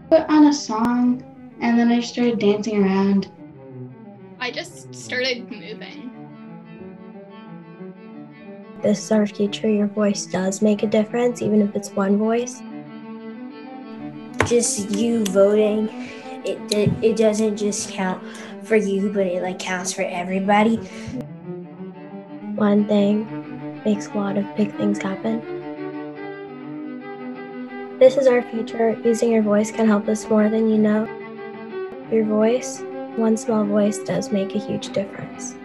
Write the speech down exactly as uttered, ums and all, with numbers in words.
Put on a song, and then I started dancing around. I just started moving. This is our future. Your voice does make a difference, even if it's one voice. Just you voting, it it doesn't just count for you, but it like counts for everybody. One thing makes a lot of big things happen. This is our future. Using your voice can help us more than you know. Your voice, one small voice, does make a huge difference.